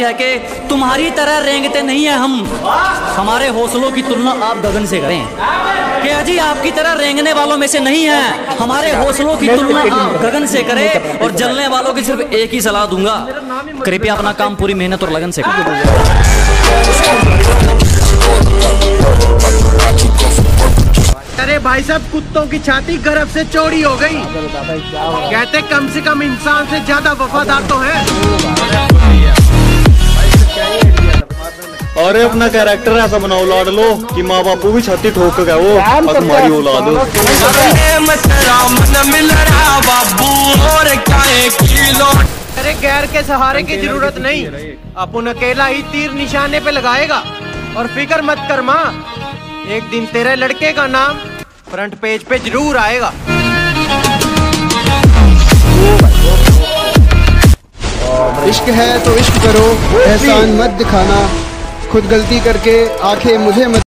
है कि तुम्हारी तरह रेंगते नहीं है हम, हमारे हौसलों की तुलना आप गगन से करें। क्या जी आपकी तरह रेंगने वालों में से नहीं है, हमारे हौसलों की तुलना आप गगन से करें। और जलने वालों की सिर्फ एक ही सलाह दूंगा, कृपया अपना काम पूरी मेहनत और लगन से करें। अरे भाई साहब, कुत्तों की छाती गर्भ से चौड़ी हो गई। कहते कम से कम इंसान से ज्यादा वफादार तो है। अरे अपना कैरेक्टर ऐसा बनाओ लाड लो कि माँ बापू भी छाती ठोक गए वो और तुम्हारी औलाद हो। अरे गैर के सहारे की जरूरत नहीं, अपन अकेला ही तीर निशाने पे लगाएगा। और फिक्र मत कर माँ, एक दिन तेरे लड़के का नाम फ्रंट पेज पे जरूर आएगा। इश्क है तो इश्क करो, एहसान मत दिखाना, खुद गलती करके आंखें मुझे मत